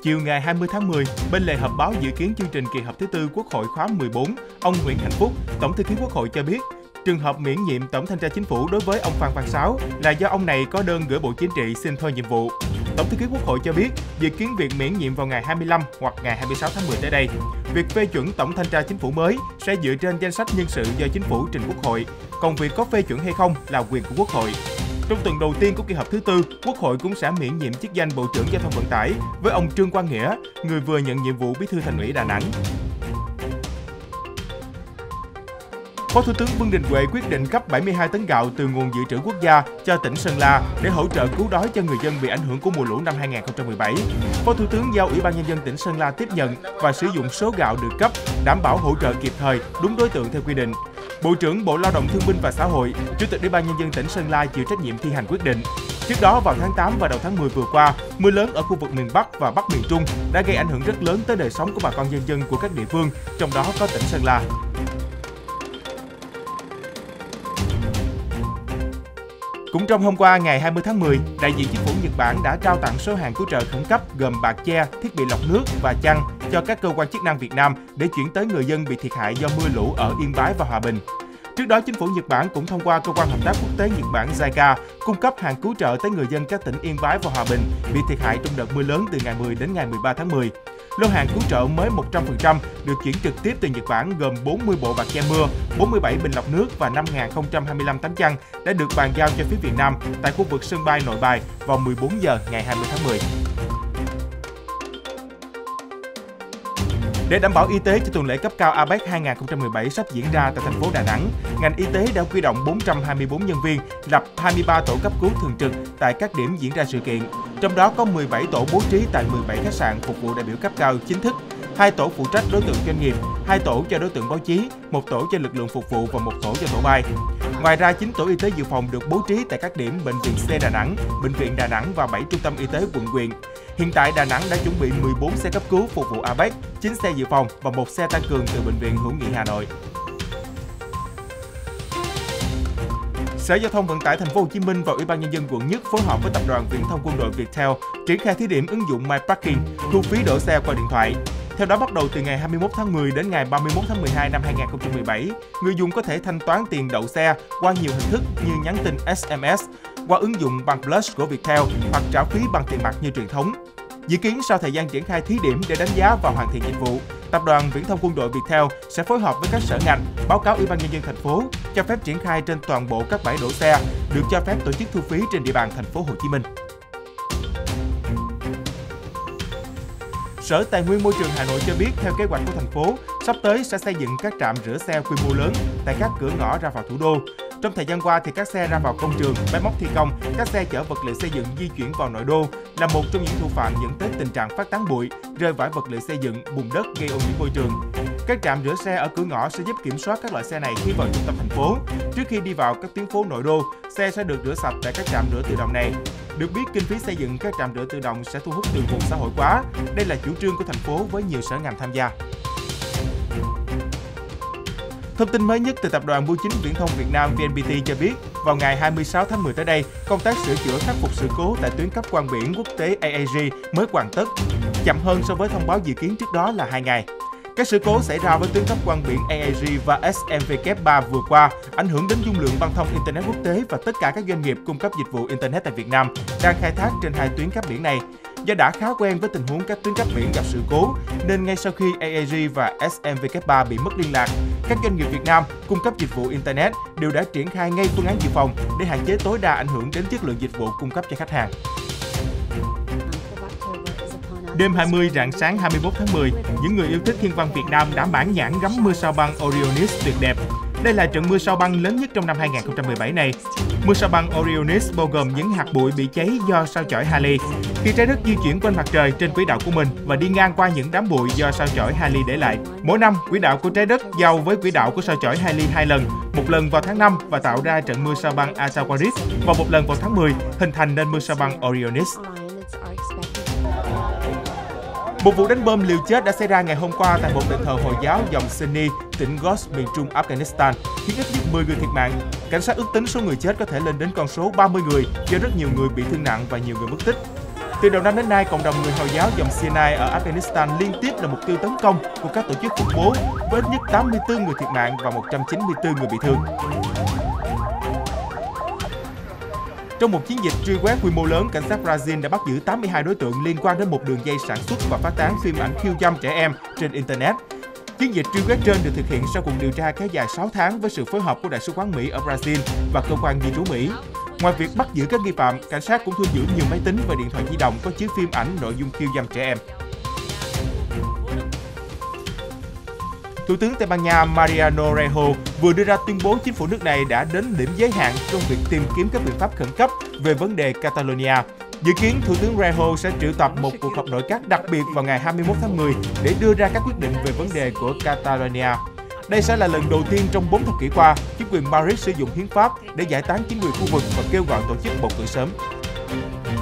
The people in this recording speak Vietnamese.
Chiều ngày 20 tháng 10, bên lề họp báo dự kiến chương trình kỳ họp thứ tư Quốc hội khóa 14, ông Nguyễn Hạnh Phúc, Tổng thư ký Quốc hội cho biết, trường hợp miễn nhiệm Tổng thanh tra Chính phủ đối với ông Phan Văn Sáu là do ông này có đơn gửi Bộ Chính trị xin thôi nhiệm vụ. Tổng thư ký Quốc hội cho biết, dự kiến việc miễn nhiệm vào ngày 25 hoặc ngày 26 tháng 10 tới đây. Việc phê chuẩn Tổng thanh tra Chính phủ mới sẽ dựa trên danh sách nhân sự do Chính phủ trình Quốc hội, còn việc có phê chuẩn hay không là quyền của Quốc hội. Trong tuần đầu tiên của kỳ họp thứ tư, Quốc hội cũng sẽ miễn nhiệm chức danh Bộ trưởng Giao thông Vận tải với ông Trương Quang Nghĩa, người vừa nhận nhiệm vụ Bí thư Thành ủy Đà Nẵng. Phó Thủ tướng Vương Đình Huệ quyết định cấp 72 tấn gạo từ nguồn dự trữ quốc gia cho tỉnh Sơn La để hỗ trợ cứu đói cho người dân bị ảnh hưởng của mùa lũ năm 2017. Phó Thủ tướng giao Ủy ban Nhân dân tỉnh Sơn La tiếp nhận và sử dụng số gạo được cấp, đảm bảo hỗ trợ kịp thời, đúng đối tượng theo quy định. Bộ trưởng Bộ Lao động Thương binh và Xã hội, Chủ tịch Ủy ban Nhân dân tỉnh Sơn La chịu trách nhiệm thi hành quyết định. Trước đó, vào tháng 8 và đầu tháng 10 vừa qua, mưa lớn ở khu vực miền Bắc và Bắc miền Trung đã gây ảnh hưởng rất lớn tới đời sống của bà con nhân dân của các địa phương, trong đó có tỉnh Sơn La. Cũng trong hôm qua, ngày 20 tháng 10, đại diện Chính phủ Nhật Bản đã trao tặng số hàng cứu trợ khẩn cấp gồm bạt che, thiết bị lọc nước và chăn cho các cơ quan chức năng Việt Nam để chuyển tới người dân bị thiệt hại do mưa lũ ở Yên Bái và Hòa Bình. Trước đó, Chính phủ Nhật Bản cũng thông qua Cơ quan Hợp tác Quốc tế Nhật Bản JICA cung cấp hàng cứu trợ tới người dân các tỉnh Yên Bái và Hòa Bình bị thiệt hại trong đợt mưa lớn từ ngày 10 đến ngày 13 tháng 10. Lô hàng cứu trợ mới 100% được chuyển trực tiếp từ Nhật Bản gồm 40 bộ bạt che mưa, 47 bình lọc nước và 5.025 tấm chăn đã được bàn giao cho phía Việt Nam tại khu vực sân bay Nội Bài vào 14 giờ ngày 20 tháng 10. Để đảm bảo y tế cho tuần lễ cấp cao APEC 2017 sắp diễn ra tại thành phố Đà Nẵng, ngành y tế đã huy động 424 nhân viên, lập 23 tổ cấp cứu thường trực tại các điểm diễn ra sự kiện. Trong đó có 17 tổ bố trí tại 17 khách sạn phục vụ đại biểu cấp cao chính thức, 2 tổ phụ trách đối tượng doanh nghiệp, 2 tổ cho đối tượng báo chí, 1 tổ cho lực lượng phục vụ và 1 tổ cho tổ bay. Ngoài ra, 9 tổ y tế dự phòng được bố trí tại các điểm Bệnh viện C Đà Nẵng, Bệnh viện Đà Nẵng và 7 trung tâm y tế quận huyện. Hiện tại, Đà Nẵng đã chuẩn bị 14 xe cấp cứu phục vụ APEC, 9 xe dự phòng và 1 xe tăng cường từ Bệnh viện Hữu nghị Hà Nội. Sở Giao thông Vận tải Thành phố Hồ Chí Minh và Ủy ban Nhân dân quận Nhất phối hợp với Tập đoàn Viễn thông Quân đội Viettel triển khai thí điểm ứng dụng MyParking, thu phí đỗ xe qua điện thoại. Theo đó, bắt đầu từ ngày 21 tháng 10 đến ngày 31 tháng 12 năm 2017, người dùng có thể thanh toán tiền đậu xe qua nhiều hình thức như nhắn tin SMS, qua ứng dụng Bằng Plus của Viettel hoặc trả phí bằng tiền mặt như truyền thống. Dự kiến sau thời gian triển khai thí điểm để đánh giá và hoàn thiện dịch vụ, Tập đoàn Viễn thông Quân đội Viettel sẽ phối hợp với các sở ngành, báo cáo Ủy ban Nhân dân thành phố cho phép triển khai trên toàn bộ các bãi đỗ xe được cho phép tổ chức thu phí trên địa bàn thành phố Hồ Chí Minh. Sở Tài nguyên Môi trường Hà Nội cho biết, theo kế hoạch của thành phố, sắp tới sẽ xây dựng các trạm rửa xe quy mô lớn tại các cửa ngõ ra vào thủ đô. Trong thời gian qua, thì các xe ra vào công trường, máy móc thi công, các xe chở vật liệu xây dựng di chuyển vào nội đô là một trong những thủ phạm dẫn tới tình trạng phát tán bụi, rơi vãi vật liệu xây dựng, bùn đất gây ô nhiễm môi trường. Các trạm rửa xe ở cửa ngõ sẽ giúp kiểm soát các loại xe này khi vào trung tâm thành phố. Trước khi đi vào các tuyến phố nội đô, xe sẽ được rửa sạch tại các trạm rửa tự động này. Được biết, kinh phí xây dựng các trạm rửa tự động sẽ thu hút từ nguồn xã hội hóa. Đây là chủ trương của thành phố với nhiều sở ngành tham gia. Thông tin mới nhất từ Tập đoàn Bưu chính Viễn thông Việt Nam VNPT cho biết, vào ngày 26 tháng 10 tới đây, công tác sửa chữa khắc phục sự cố tại tuyến cáp quang biển quốc tế AAG mới hoàn tất, chậm hơn so với thông báo dự kiến trước đó là 2 ngày. Các sự cố xảy ra với tuyến cáp quang biển AAG và SMW3 vừa qua ảnh hưởng đến dung lượng băng thông Internet quốc tế và tất cả các doanh nghiệp cung cấp dịch vụ Internet tại Việt Nam đang khai thác trên 2 tuyến cáp biển này. Do đã khá quen với tình huống các tuyến cáp biển gặp sự cố, nên ngay sau khi AAG và SMW3 bị mất liên lạc, các doanh nghiệp Việt Nam cung cấp dịch vụ Internet đều đã triển khai ngay phương án dự phòng để hạn chế tối đa ảnh hưởng đến chất lượng dịch vụ cung cấp cho khách hàng. Đêm 20 rạng sáng 21 tháng 10, những người yêu thích thiên văn Việt Nam đã mãn nhãn ngắm mưa sao băng Orionis tuyệt đẹp. Đây là trận mưa sao băng lớn nhất trong năm 2017 này. Mưa sao băng Orionis bao gồm những hạt bụi bị cháy do sao chổi Halley. Khi trái đất di chuyển quanh mặt trời trên quỹ đạo của mình và đi ngang qua những đám bụi do sao chổi Halley để lại. Mỗi năm, quỹ đạo của trái đất giao với quỹ đạo của sao chổi Halley 2 lần, một lần vào tháng 5 và tạo ra trận mưa sao băng Asawaris và một lần vào tháng 10, hình thành nên mưa sao băng Orionis. Một vụ đánh bom liều chết đã xảy ra ngày hôm qua tại một đền thờ Hồi giáo dòng Sunni, tỉnh Ghost, miền trung Afghanistan, khiến ít nhất 10 người thiệt mạng. Cảnh sát ước tính số người chết có thể lên đến con số 30 người do rất nhiều người bị thương nặng và nhiều người mất tích. Từ đầu năm đến nay, cộng đồng người Hồi giáo dòng Sinai ở Afghanistan liên tiếp là mục tiêu tấn công của các tổ chức khủng bố, với ít nhất 84 người thiệt mạng và 194 người bị thương. Trong một chiến dịch truy quét quy mô lớn, cảnh sát Brazil đã bắt giữ 82 đối tượng liên quan đến một đường dây sản xuất và phát tán phim ảnh khiêu dâm trẻ em trên Internet. Chiến dịch truy quét trên được thực hiện sau cuộc điều tra kéo dài 6 tháng với sự phối hợp của Đại sứ quán Mỹ ở Brazil và cơ quan di trú Mỹ. Ngoài việc bắt giữ các nghi phạm, cảnh sát cũng thu giữ nhiều máy tính và điện thoại di động có chứa phim ảnh nội dung khiêu dâm trẻ em. Thủ tướng Tây Ban Nha Mariano Rajoy vừa đưa ra tuyên bố chính phủ nước này đã đến điểm giới hạn trong việc tìm kiếm các biện pháp khẩn cấp về vấn đề Catalonia. Dự kiến, Thủ tướng Rajoy sẽ triệu tập một cuộc họp nội các đặc biệt vào ngày 21 tháng 10 để đưa ra các quyết định về vấn đề của Catalonia. Đây sẽ là lần đầu tiên trong 4 thập kỷ qua, chính quyền Madrid sử dụng hiến pháp để giải tán chính quyền khu vực và kêu gọi tổ chức bầu cử sớm.